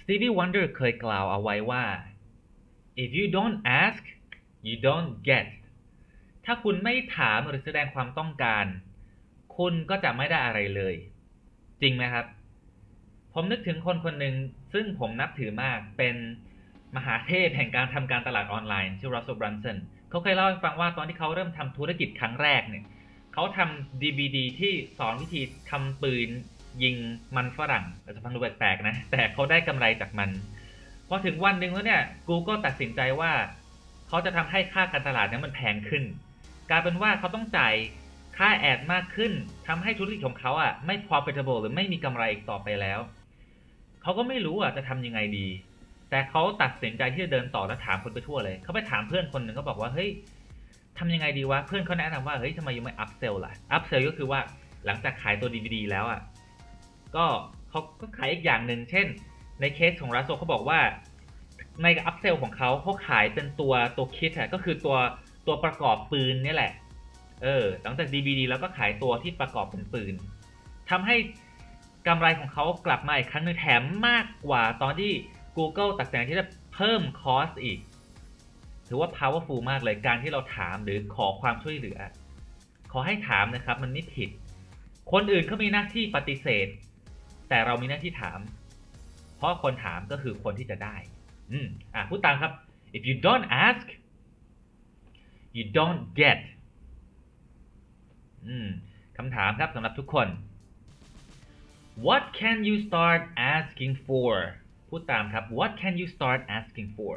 Stevie Wonder เคยกล่าวเอาไว้ว่า if you don't ask you don't get ถ้าคุณไม่ถามหรือแสดงความต้องการคุณก็จะไม่ได้อะไรเลยจริงไหมครับผมนึกถึงคนคนหนึ่งซึ่งผมนับถือมากเป็นมหาเทพแห่งการทำการตลาดออนไลน์ชื่อ Russell Brunson เขาเคยเล่าให้ฟังว่าตอนที่เขาเริ่มทำธุรกิจครั้งแรกเนี่ยเขาทำ DVD ที่สอนวิธีทำปืนยิงมันฝรั่งอาจจะฟังดูแปลกๆนะแต่เขาได้กำไรจากมันพอถึงวันหนึ่งแล้วเนี่ย Google ตัดสินใจว่าเขาจะทำให้ค่าการตลาดนั้นมันแพงขึ้นกลายเป็นว่าเขาต้องจ่ายค่าแอดมากขึ้นทำให้ธุรกิจของเขาไม่ profitable หรือไม่มีกำไรอีกต่อไปแล้วเขาก็ไม่รู้จะทำยังไงดีแต่เขาตัดสินใจที่จะเดินต่อและถามคนไปทั่วเลยเขาไปถามเพื่อนคนหนึ่งก็บอกว่าเฮ้ยทำยังไงดีวะเพื่อนเขาแนะนำว่าเฮ้ยทำไมยังไม่ upsell ล่ะ upsell ก็คือว่าหลังจากขายตัว DVD แล้วก็เขาก็ขายอีกอย่างหนึ่งเช่นในเคสของรัสโซเขาบอกว่าใน upsell ของเขาขายเป็นตัวคิดก็คือตัวประกอบปืนนี่แหละหลังจาก DVD แล้วก็ขายตัวที่ประกอบเป็นปืนทำให้กำไรของเขากลับมาอีกครั้งนึงแถมมากกว่าตอนที่ Google ตัดสินใจที่จะเพิ่มคอสอีกถือว่า powerful มากเลยการที่เราถามหรือขอความช่วยเหลือขอให้ถามนะครับมันไม่ผิดคนอื่นเขามีหน้าที่ปฏิเสธแต่เรามีหน้าที่ถามเพราะคนถามก็คือคนที่จะได้พูดตามครับ if you don't ask you don't get คำถามครับสำหรับทุกคน what can you start asking for พูดตามครับ what can you start asking for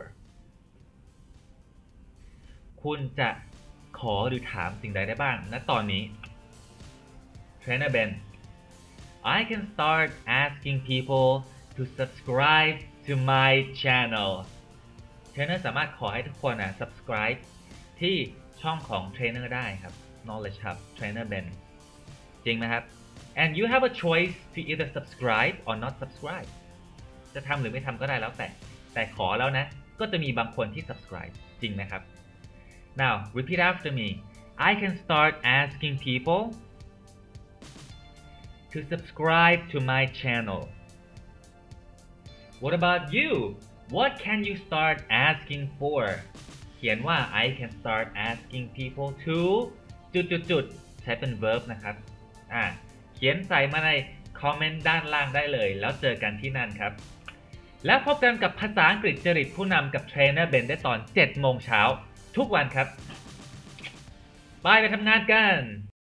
คุณจะขอหรือถามสิ่งใดได้บ้างณตอนนี้ Trainer Ben I can start asking people to subscribe to my channel Trainer สามารถขอให้ทุกคนsubscribe ที่ช่องของ Trainer ได้ครับ Knowledge Hub Trainer Ben จริงไหมครับ and you have a choice to either subscribe or not subscribe จะทำหรือไม่ทำก็ได้แล้วแต่ขอแล้วนะก็จะมีบางคนที่ subscribe จริงไหมครับ now repeat after me I can start asking people to subscribe to my channel what about you what can you start asking for เขียนว่า I can start asking people to จุดใช้เป็น verb นะครับเขียนใส่มาในคอมเมนต์ด้านล่างได้เลยแล้วเจอกันที่นั่นครับแล้วพบกันกับภาษาอังกฤษจริตผู้นำกับเทรนเนอร์เบนได้ตอน 7 โมงเช้าทุกวันครับบายไปทำงานกัน